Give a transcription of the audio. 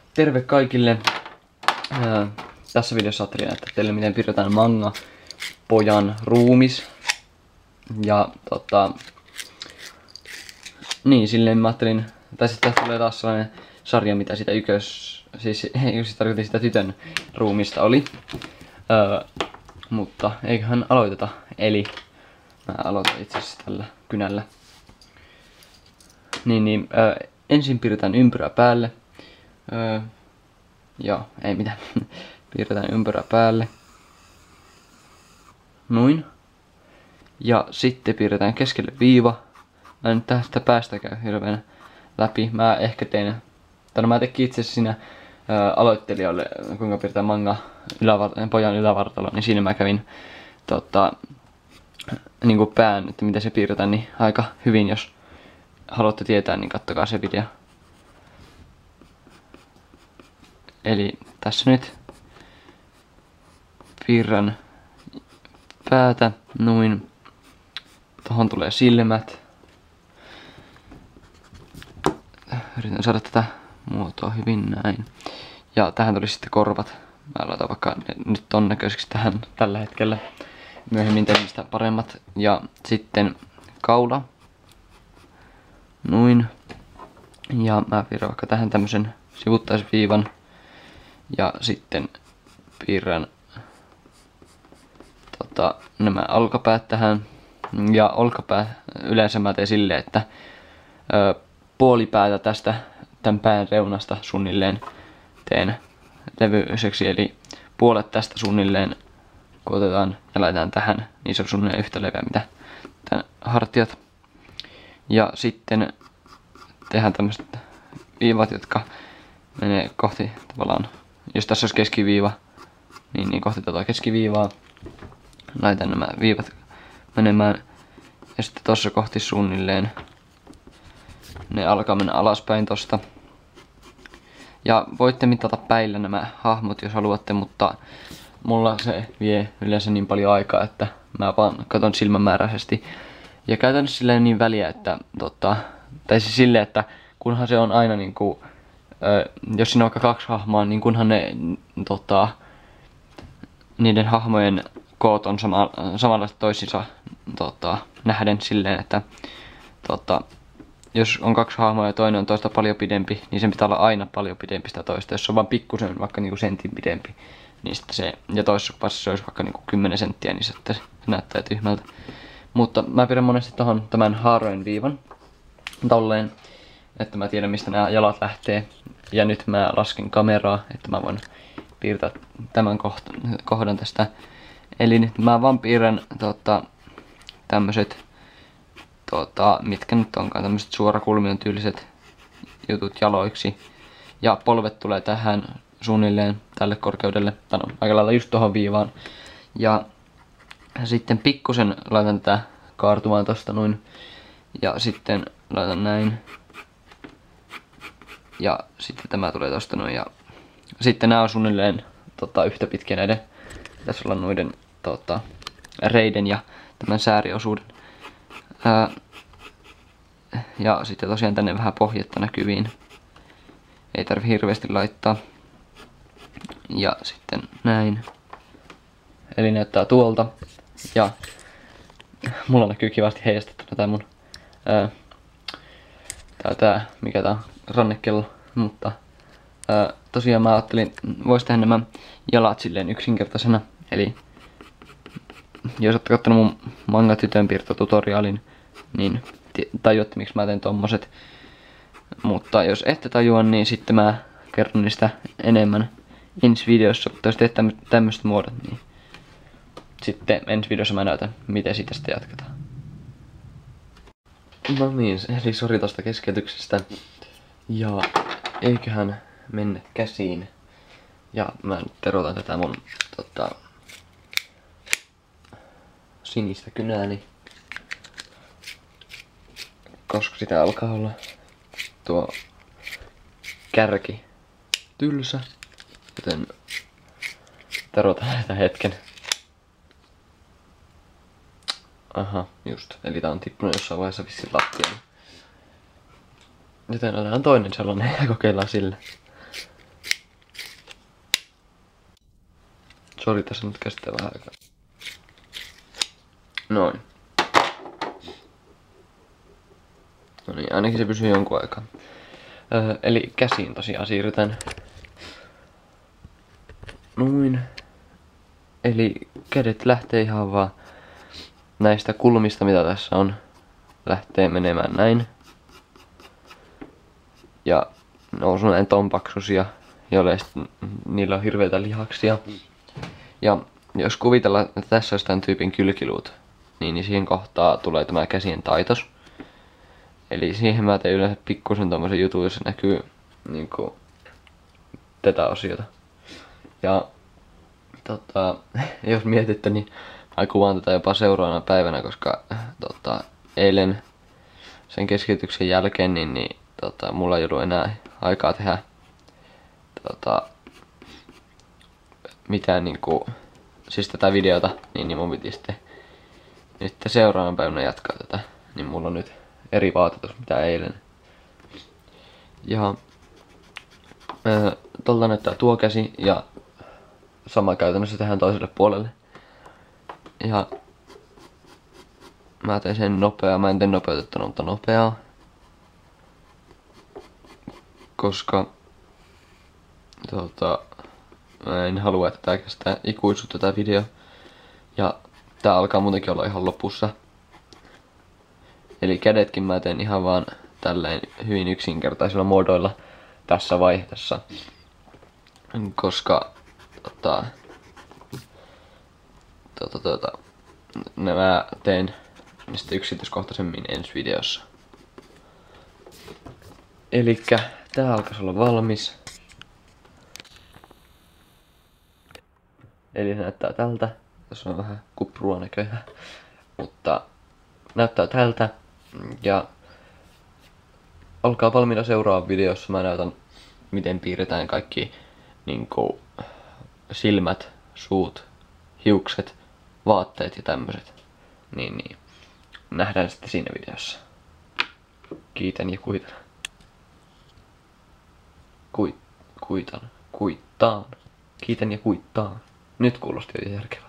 Terve kaikille! Tässä videossa ajattelin näyttää teille miten piirretään manga pojan ruumis. Ja niin silleen mä ajattelin, tai sitten tulee taas sellainen sarja mitä sitä siis tarkoitin sitä tytön ruumista oli. Mutta eiköhän aloiteta, eli mä aloitan itse asiassa tällä kynällä. Ensin piirretään ympyrä päälle. Joo, ei mitään. Piirretään ympyrä päälle. Noin. Ja sitten piirretään keskelle viiva. Mä en tästä päästä käy hirveän läpi. Mä ehkä tein, mä tekin itse asiassa siinä aloittelijoille, kuinka piirretään manga pojan ylävartalo, niin siinä mä kävin niinku pään, että miten se piirretään, niin aika hyvin, jos haluatte tietää, niin kattokaa se video. Eli tässä nyt piirrän päätä noin. Tohon tulee silmät. Yritän saada tätä muotoa hyvin näin. Ja tähän tuli sitten korvat. Mä laitan vaikka nyt ton näköiseksi tähän tällä hetkellä. Myöhemmin teen sitä paremmat. Ja sitten kaula. Noin. Ja mä piirrän vaikka tähän tämmösen sivuttaisviivan. Ja sitten piirrän nämä olkapäät tähän. Ja olkapää yleensä mä teen silleen, että puolipäätä tästä tämän pään reunasta suunnilleen teen levyiseksi. Eli puolet tästä suunnilleen kun otetaan ja laitetaan tähän, niin se on suunnilleen yhtä leveä mitä tämän hartiat. Ja sitten tehdään tämmöiset viivat, jotka menee kohti tavallaan, jos tässä olisi keskiviiva, niin kohti tätä keskiviivaa. Laitan nämä viivat menemään ja sitten tossa kohti suunnilleen ne alkaa mennä alaspäin tosta. Ja voitte mitata päillä nämä hahmot jos haluatte, mutta mulla se vie yleensä niin paljon aikaa, että mä vaan katon silmämääräisesti. Ja käytännössä silleen niin väliä, että tai siis silleen, että kunhan se on aina niinku, jos siinä on vaikka 2 hahmoa, niin kunhan ne niiden hahmojen koot on samanlaiset toisinsa nähden silleen, että jos on 2 hahmoa ja toinen on toista paljon pidempi, niin sen pitää olla aina paljon pidempi sitä toista. Jos se on vaan pikkusen vaikka niinku sentin pidempi, niin sitten se, ja toisessa kupassa se olisi vaikka niinku 10 senttiä, niin sitten se näyttää tyhmältä. Mutta mä pidän monesti tohon tämän haarojen viivan tolleen, että mä tiedän mistä nämä jalat lähtee. Ja nyt mä lasken kameraa, että mä voin piirtää tämän kohdan tästä. Eli nyt mä vaan piirrän tämmöset mitkä nyt onkaan tämmöset suorakulmion tyyliset jutut jaloiksi. Ja polvet tulee tähän suunnilleen tälle korkeudelle, tai no, aika lailla just tohon viivaan. Ja sitten pikkusen laitan tätä kaartumaan tosta noin. Ja sitten laitan näin. Ja sitten tämä tulee tosta noin. Ja sitten nämä on suunnilleen yhtä pitkiä näiden. Tässä olla noiden reiden ja tämän sääriosuuden. Ja sitten tosiaan tänne vähän pohjetta näkyviin. Ei tarvi hirveästi laittaa. Ja sitten näin. Eli näyttää tuolta. Ja mulla näkyy kivasti heijastettuna tää mun mikä tää on, rannekello. Mutta tosiaan mä ajattelin, vois tehdä nämä jalat silleen yksinkertaisena. Eli jos olette kattonut mun manga tytönpiirtotutoriaalin, niin tajuatte miksi mä teen tommoset. Mutta jos ette tajua, niin sitten mä kerron niistä enemmän ensi videossa. Mutta jos teet tämmöset muodot, niin sitten ensi videossa mä näytän miten siitä sitten jatketaan. No niin, eli sori tosta keskeytyksestä. Ja eiköhän mennä käsiin. Ja mä nyt terotan tätä mun sinistä kynääni. Koska sitä alkaa olla tuo kärki tylsä. Joten terotan näitä hetken. Aha, just. Eli tää on tippunut jossain vaiheessa vissiin lattiaan. Joten otetaan toinen sellainen ja kokeillaan sillä. Sori, tässä nyt kestää vähän aikaa. Noin. No niin, ainakin se pysyy jonkun aikaa. Eli käsiin tosiaan siirrytään. Noin. Eli kädet lähtee ihan vaan näistä kulmista, mitä tässä on. Lähtee menemään näin. Ja ne on näin ton paksuisia, joille niillä on hirveitä lihaksia. Ja jos kuvitellaan, että tässä olisi tämän tyypin kylkiluut, niin siihen kohtaa tulee tämä käsien taitos. Eli siihen mä teen yleensä pikkusen tommosen jutun, jossa näkyy niinku tätä osiota. Ja jos mietitte, niin mä kuvaan tätä jopa seuraavana päivänä, koska eilen sen keskityksen jälkeen niin mulla ei ollut enää aikaa tehdä mitään niinku, siis tätä videota, niin mun piti sitten nyt seuraavan päivänä jatkaa tätä. Niin mulla on nyt eri vaatetus mitä eilen. Ja tolta näyttää tuo käsi ja sama käytännössä tehdään toiselle puolelle. Ja mä teen sen nopeaa, mä en tee nopeutettuna, mutta nopeaa. Koska mä en halua, että tää kestää ikuisuutta tää video. Ja tää alkaa muutenkin olla ihan lopussa. Eli kädetkin mä teen ihan vaan tälleen hyvin yksinkertaisilla muodoilla tässä vaiheessa. Koska mä teen niistä yksityiskohtaisemmin ensi videossa. Elikkä tää alkaisi olla valmis. Eli se näyttää tältä. Tässä on vähän kuprua näköjään. Mutta näyttää tältä. Ja olkaa valmiina seuraavassa videossa. Mä näytän miten piirretään kaikki niinku silmät, suut, hiukset, vaatteet ja tämmöset. Niin. Nähdään sitten siinä videossa. Kiitän ja kuitan. Kuittaan. Kiitän ja kuittaan. Nyt kuulosti jo järkevää.